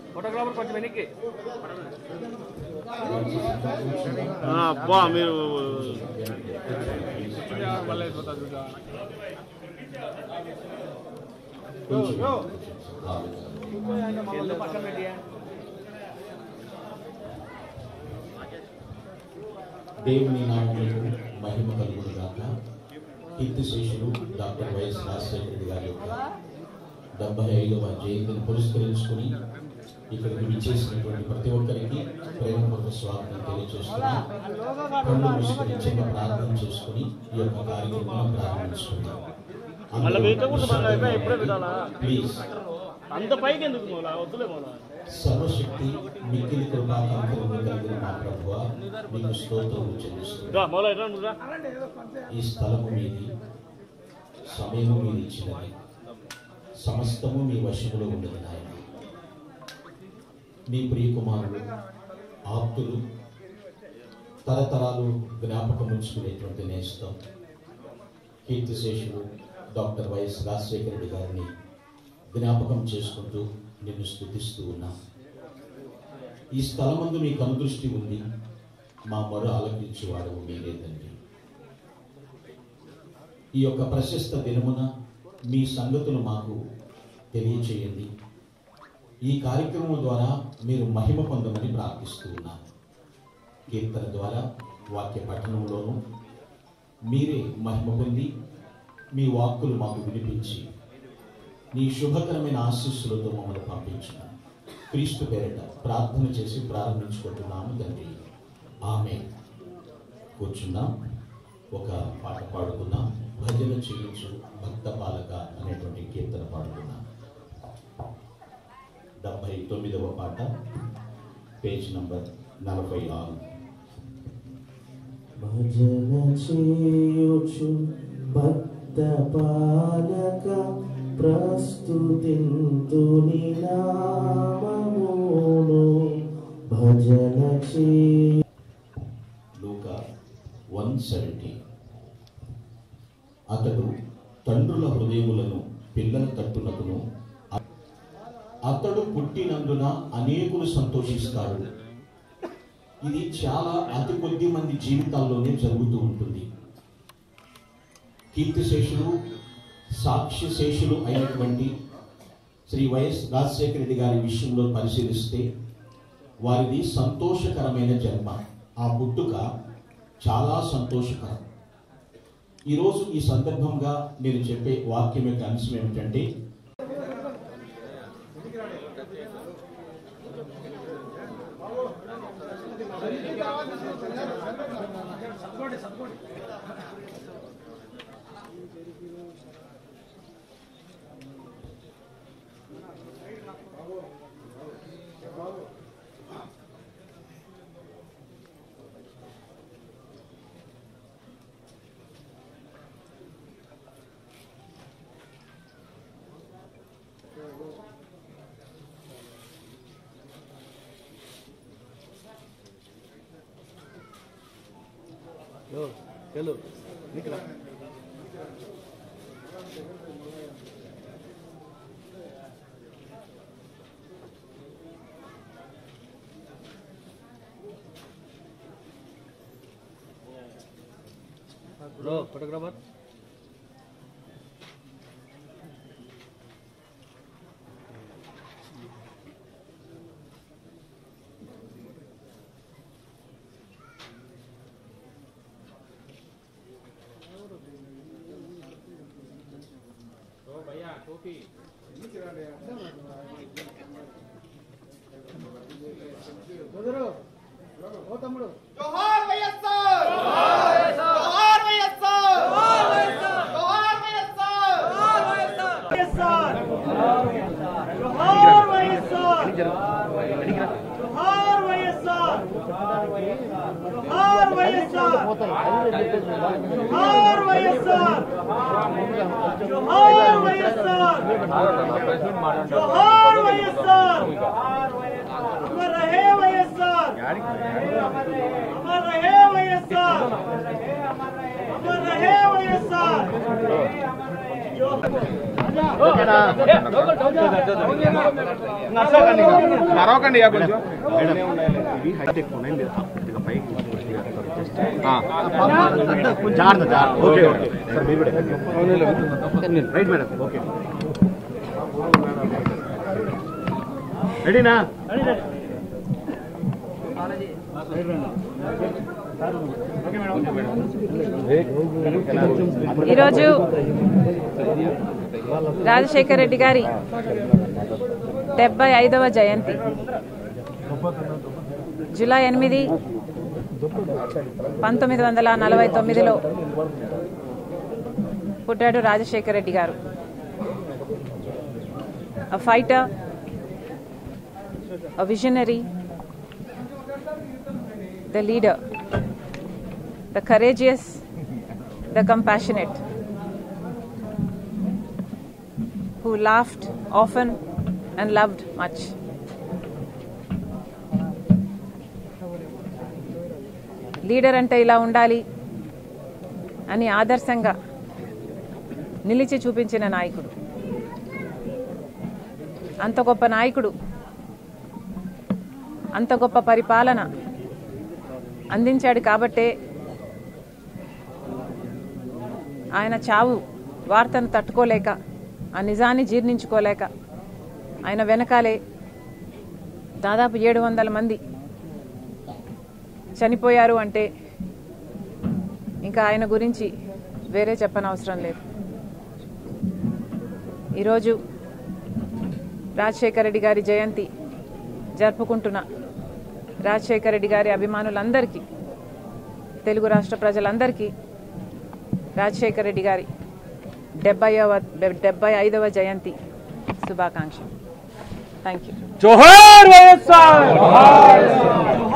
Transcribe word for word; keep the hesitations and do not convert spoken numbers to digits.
Photographer కొంచెం వెనక్కి అబ్బా మీరు పక్కన పెట్టి దేవుని నామములకు మహిమ కలుగును గాక. కీర్తిశేషులు డాక్టర్ వైఎస్ రాజశేఖర రెడ్డి గారి యొక్క డెబ్బై ఐదవ జయంతిని పురస్కరించుకుని ఇక్కడికి విచ్చేసినటువంటి ప్రతి ఒక్కరికి ప్రేమపూర్వక స్వాగతం తెలియజేస్తున్నాం. కళ్ళు మూసుకుని చిన్న ప్రార్థన చేసుకుని ఈ యొక్క కార్యక్రమాన్ని ప్రారంభించుకుందాం. ప్లీజ్ అంత పైకి ఎందుకు మోలా వద్దులే మోలా. సర్వశక్తి మిక్కిలి కృపాకాంతులు కలిగిన మా ప్రభువా మీకు స్తోత్రములు చెల్లిస్తున్నాం. ఈ స్థలము మీది, సమయము మీరు ఇచ్చినది, సమస్తము మీ వశములో ఉన్నది నాయన. మీ ప్రియకుమారులు ఆప్తులు తరతరాలు జ్ఞాపకం ఉంచుకునేటువంటి నేస్తం కీర్తిశేషులు డాక్టర్ వైఎస్ రాజశేఖర రెడ్డి గారిని జ్ఞాపకం చేసుకుంటూ నిన్ను స్తుతిస్తూ ఉన్నాం. ఈ స్థలమందు మీ కనుదృష్టి ఉంది, మా మొర ఆలకించేవాడు మీరే తండ్రి. ఈ యొక్క ప్రశస్త దినమున మీ సంగతులు మాకు తెలియచేయండి. ఈ కార్యక్రమం ద్వారా మీరు మహిమ పొందమని ప్రార్థిస్తూ ఉన్నాను. కీర్తన ద్వారా వాక్య పఠనంలోనూ మీరే మహిమ పొంది మీ వాక్కులు మాకు వినిపించి నీ శుభకరమైన ఆశీస్సులతో మమ్మల్ని పంపించున్నాను. క్రీస్తు పేరిట ప్రార్థన చేసి ప్రారంభించుకుంటున్నాము తండ్రి, ఆమేన్. కూర్చున్నాం, ఒక పాట పాడుకున్నాం. భజన చేయించు భక్త పాలక అనేటువంటి కీర్తన పాడుకున్నాం. డెబ్బై తొమ్మిదవ పాట, పేజ్ నంబర్ నలభై ఆరు. భజన చేయుచు భక్త పాలక ప్రస్తుతింతుని నామమును భజన చేయ. లూకా వన్ సెవెంటీ. అతడు తండ్రుల హృదయములను పిల్లల తట్టునకును అతడు పుట్టినందున అనేకులు సంతోషిస్తారు. ఇది చాలా అతి కొద్ది మంది జీవితాల్లోనే జరుగుతూ ఉంటుంది. కీర్తిశేషులు సాక్ష్యశేషులు అయినటువంటి శ్రీ వైఎస్ రాజశేఖర రెడ్డి గారి విషయంలో పరిశీలిస్తే వారిది సంతోషకరమైన జన్మ. ఆ పుట్టుక చాలా సంతోషకరం. ఈరోజు ఈ సందర్భంగా నేను చెప్పే వాక్యం యొక్క అంశం ఏమిటంటే, चलो निकला लो फोटोग्राफर भैया टोपी ओ तम्मुडु जोहार వైఎస్ఆర్ जोहार వైఎస్ఆర్ जोहार వైఎస్ఆర్ जोहार వైఎస్ఆర్ जोहार వైఎస్ఆర్ जोहार వైఎస్ఆర్ जोहार వైఎస్ఆర్ जोहार వైఎస్ఆర్ जोहार వైఎస్ఆర్ जोहार వైఎస్ఆర్ जोहार వైఎస్ఆర్ अमर रहे వైఎస్ఆర్ अमर रहे వైఎస్ఆర్ अमर रहे వైఎస్ఆర్ మరొకండి కొంచెం ఓకే ఓకే సార్ మీరు రైట్ మేడం ఓకే రెడీనా ఈరోజు రాజశేఖర రెడ్డి గారి డెబ్బై ఐదవ జయంతి జూలై ఎనిమిది పంతొమ్మిది వందల నలభై తొమ్మిదిలో పుట్టాడు రాజశేఖర రెడ్డి గారు. A fighter, a visionary, the leader, the courageous, the compassionate, who laughed often and loved much. Leader అంటే ఇలా ఉండాలి అని ఆదర్శంగా నిలిచి చూపించిన నాయకుడు. అంత గొప్ప నాయకుడు, అంత గొప్ప పరిపాలన అందించాడు కాబట్టే ఆయన చావు వార్తను తట్టుకోలేక, ఆ నిజాన్ని జీర్ణించుకోలేక ఆయన వెనకాలే దాదాపు ఏడు వందల మంది చనిపోయారు అంటే ఇంకా ఆయన గురించి వేరే చెప్పనవసరం లేదు. ఈరోజు రాజశేఖర రెడ్డి గారి జయంతి జరుపుకుంటున్న రాజశేఖర రెడ్డి గారి అభిమానులందరికీ, తెలుగు రాష్ట్ర ప్రజలందరికీ రాజశేఖర రెడ్డి గారి డెబ్బైవ డెబ్బై ఐదవ జయంతి శుభాకాంక్షలు. Thank you. జోహార్ వైఎస్ఆర్.